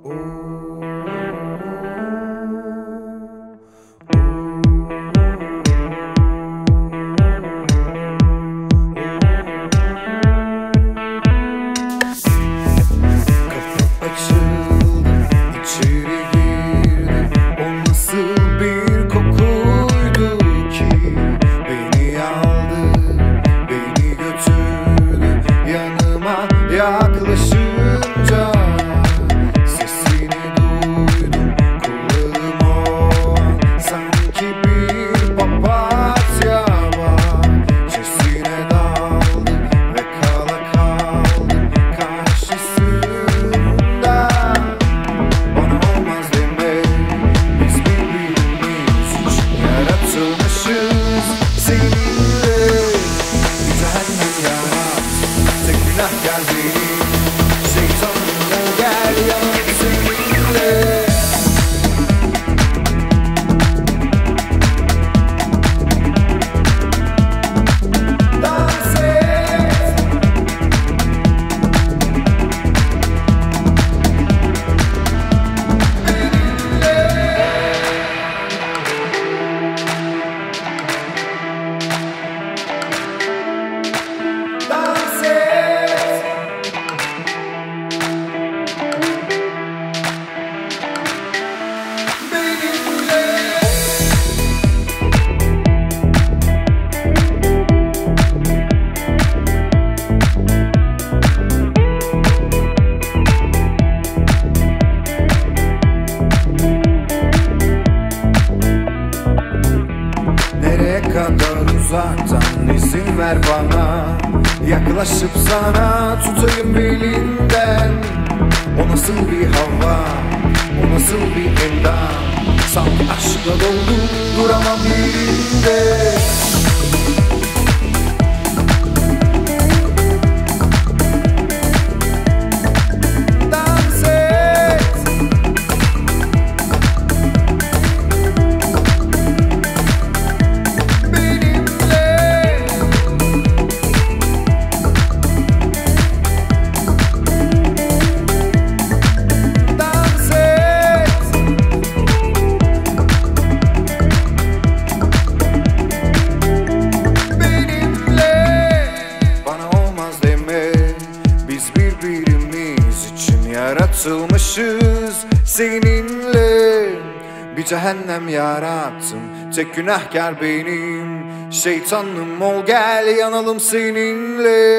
Yaklaşınca sesini duydum, kulağım o an sanki bir papatya bahçesine daldım ve kala kaldım karşısında. Bana olmaz deme, biz birbirimiz için yaratılmışız seninle. Bir cehennem yarat, tek günahkar benim. Şeytanım gel yanım seninle. Dans et benimle. Dans et nereye kadar uzaktan izin ver bana, yaklaşıp sana tutayım belinden. O nasıl bir hava, o nasıl bir endam, sanki aşkla doldum duramam yerinde. Dans et benimle. Dans et benimle. Bana olmaz deme, biz birbirimiz için yaratılmışız seninle. Bir cehennem yarattım, tek günahkar benim. Şeytanım ol gel yanalım seninle.